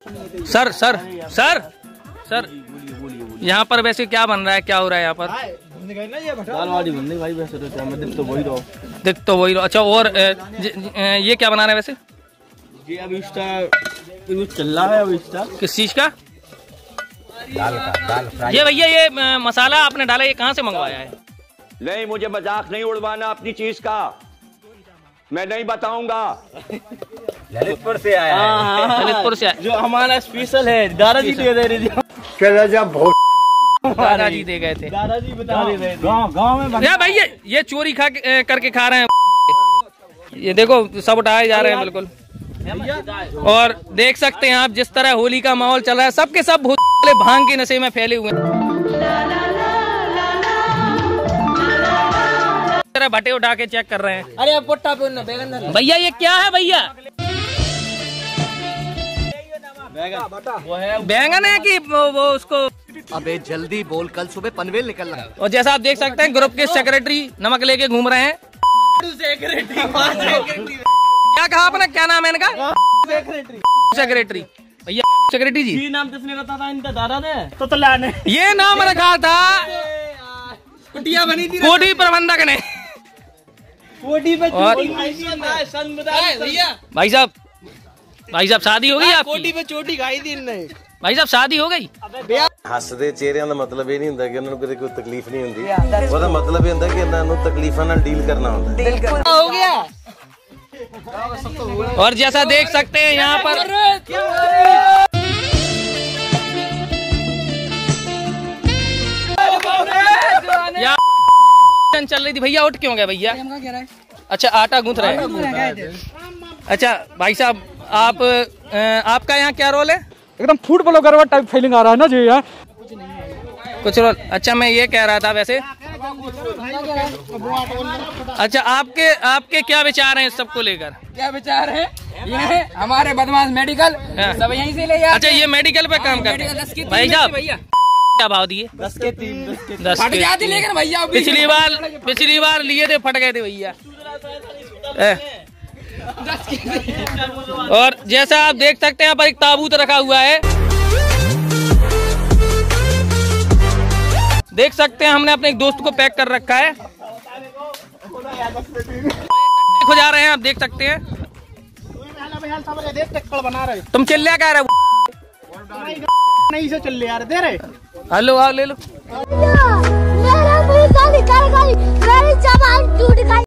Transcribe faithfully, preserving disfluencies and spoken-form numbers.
Sir sir sir sir यहाँ पर वैसे क्या बन रहा है, क्या हो रहा है यहाँ पर? दाल बाटी बन रही भाई, वैसे तो मैं दिख तो वही रहा दिख तो वही रहा। अच्छा, और ए, ज, ज, ये क्या बना रहे हैं वैसे? ये अभी इसका चल रहा है अभी इसका। किस चीज का? दाल का, दाल फ्राई। ये भैया ये आ, मसाला आपने डाला, ये कहाँ से मंगवाया है? नहीं, मुझे मजाक नहीं उड़वाना अपनी चीज का, मैं नहीं बताऊंगा। ललितपुर से आया है। ललितपुर से आया, जो हमारा स्पेशल है। दादाजी दे दे रहे थे, दादाजी दे गए थे। दादाजी बता रहे थे गाँव गाँव में। या भाई ये ये चोरी खा के, करके खा रहे हैं। ये देखो सब उठाए जा रहे हैं बिल्कुल। और देख सकते हैं आप जिस तरह होली का माहौल चल रहा है, सबके सब भूत भांग के नशे में फैले हुए हैं। तरह भट्टे उठा के चेक कर रहे हैं। अरे पुट्टा पे बैगन भैया ये क्या है भैया? वो है बैंगन है कि वो, वो उसको? अबे जल्दी बोल, कल सुबह पनवेल निकलना है। और जैसा आप देख सकते हैं ग्रुप के सेक्रेटरी नमक लेके घूम रहे हैं। क्या कहा आपने, क्या नाम है इनका? सेक्रेटरी भैया, सेक्रेटरी जी नाम किसने रखा था इनका? दादा ने तो तो लाने ये नाम रखा था, कुटिया बनी थी कोठी प्रबंधक ने। कोठी पे और भैया भाई साहब, भाई साहब शादी हो गई आपकी? कोठी पे चोटी खाई थी इनने। भाई साहब शादी हो गई? हसदे चेहरिਆਂ ਦਾ ਮਤਲਬ ਇਹ ਨਹੀਂ ਹੁੰਦਾ ਕਿ ਉਹਨਾਂ ਨੂੰ ਕਦੇ ਕੋਈ ਤਕਲੀਫ ਨਹੀਂ ਹੁੰਦੀ, ਉਹਦਾ ਮਤਲਬ ਇਹ ਹੁੰਦਾ ਕਿ ਇਹਨਾਂ ਨੂੰ ਤਕਲੀਫਾਂ ਨਾਲ ਡੀਲ करना ਹੁੰਦਾ। हो गया। और जैसा देख सकते हैं यहाँ पर यहाँ चल रही थी। भैया उठ क्यों गए भैया? अच्छा आटा गूंथ रहे हैं। अच्छा भाई साहब, आप आपका यहाँ क्या रोल है? एकदम फूड ब्लॉगर टाइप फीलिंग आ रहा है ना जी। कुछ रोल। अच्छा मैं ये कह रहा था वैसे, अच्छा आपके आपके क्या विचार हैं इस सबको लेकर? क्या विचार है? ये हमारे बदमाश मेडिकल सब यहीं से ले जाते। अच्छा ये मेडिकल पे काम करते हैं भाई साहब? भैया क्या भाव दिए? दस के तीन दस के दस फट के जाती, लेकिन भैया पिछली बार पिछली बार लिए थे, फट गए थे भैया। और जैसा आप देख सकते हैं यहाँ पर एक ताबूत रखा हुआ है, देख सकते हैं हमने अपने एक दोस्त को पैक कर रखा है। हो जा रहे हैं आप देख सकते हैं। तुम चिल्ला क्या रहे? नहीं से चल यार दे रहे। हेलो आओ ले लो। मेरा मुंह काली काली, मेरी जबान टूट गई।